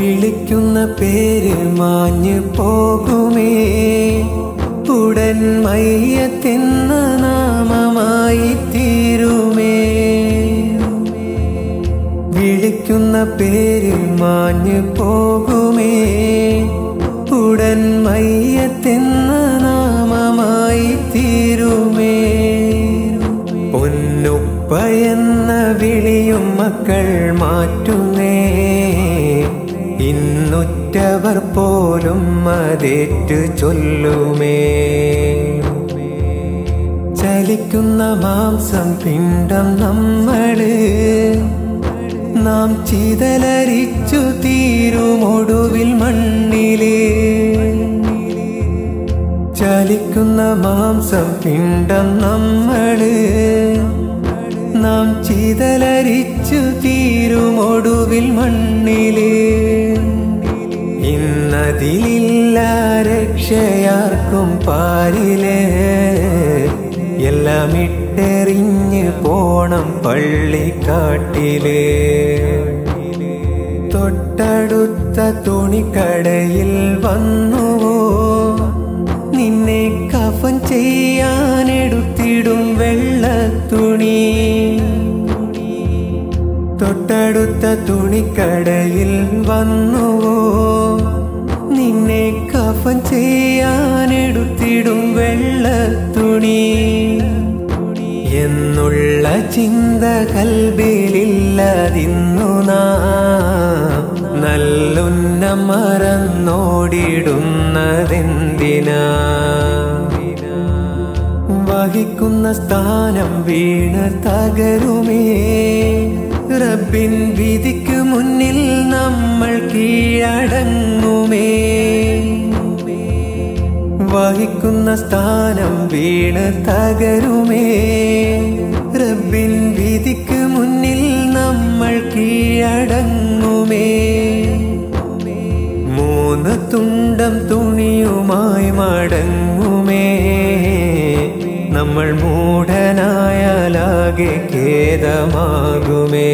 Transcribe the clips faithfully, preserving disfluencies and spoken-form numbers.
വിളിക്കുന്ന പേര് മാഞ്ഞു പോകുമേ, ഉടൻ മയ്യത്തെന്ന നാമമായി തീരുമേ. വിളിക്കുന്ന പേര് മാഞ്ഞു പോകുമേ, ഉടൻ മയ്യത്തെന്ന നാമമായി തീരുമേ. പൊന്നുപ്പ എന്ന വിളിയും മക്കൾ മാറ്റുന്നേ, ഇന്നുറ്റവർ പോലും അതേറ്റു ചൊല്ലുമേ. ചലിക്കുന്ന മാംസം പിണ്ഡം നമ്മള്, നാം ചിതലരിച്ചു തീരുമൊടുവിൽ മണ്ണിലേ. ചലിക്കുന്ന മാംസം പിണ്ഡം നമ്മള്, നാം ചിതലരിച്ചു തീരുമൊടുവിൽ മണ്ണിലേ. ഇന്നതിലില്ല രക്ഷയാർക്കും പാരിലേ, എല്ലാം ഇട്ടെറിഞ്ഞ് പോണം പള്ളിക്കാട്ടിലേ. തൊട്ടടുത്ത തുണിക്കടയിൽ വന്നുവോ, നിന്നെ കഫൻ ചെയ്യാനെടുത്തിടും വെള്ളത്തുണി. തൊട്ടടുത്ത തുണിക്കടയിൽ വന്നുവോ, നിന്നെ കഫൻ ചെയ്യാനെടുത്തിടും വെള്ളത്തുണി. എന്നുള്ള ചിന്ത കൽബിലില്ലതിന്നു നാം, നല്ലുന്നം മറന്നോടിടുന്നതെന്തിനാ. വഹിക്കുന്ന സ്ഥാനം വീണ് തകരുമേ, റബ്ബിൻ വിധിക്ക് മുന്നിൽ നമ്മൾ കീഴടങ്ങുമേ. വഹിക്കുന്ന സ്ഥാനം വീണ് തകരുമേ, റബ്ബിൻ വിധിക്ക് മുന്നിൽ നമ്മൾ കീഴടങ്ങുമേ. മൂന്ന് തുണ്ടം തുണിയുമായി മടങ്ങുമേ, നമ്മൾ മൂഢനായാലാകെ ഖേദമാകുമേ.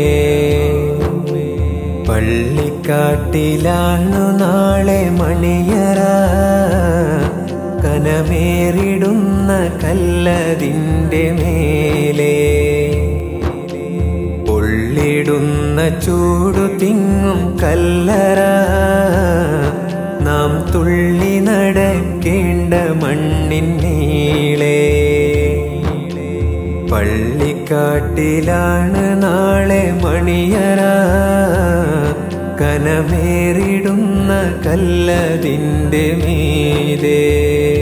പള്ളിക്കാട്ടിലാണു നാളെ മണിയറ, കനമേറിടുന്ന കല്ലതിൻ്റെ മേലെ. പൊള്ളിടുന്ന ചൂടു തിങ്ങും കല്ലറ, നാം തുള്ളി നടക്കേണ്ട മണ്ണിൻ നീളെ. പള്ളിക്കാട്ടിലാണ് നാളെ മണിയറ, കനമേറിടുന്ന കല്ലതിൻ്റെ മീതെ.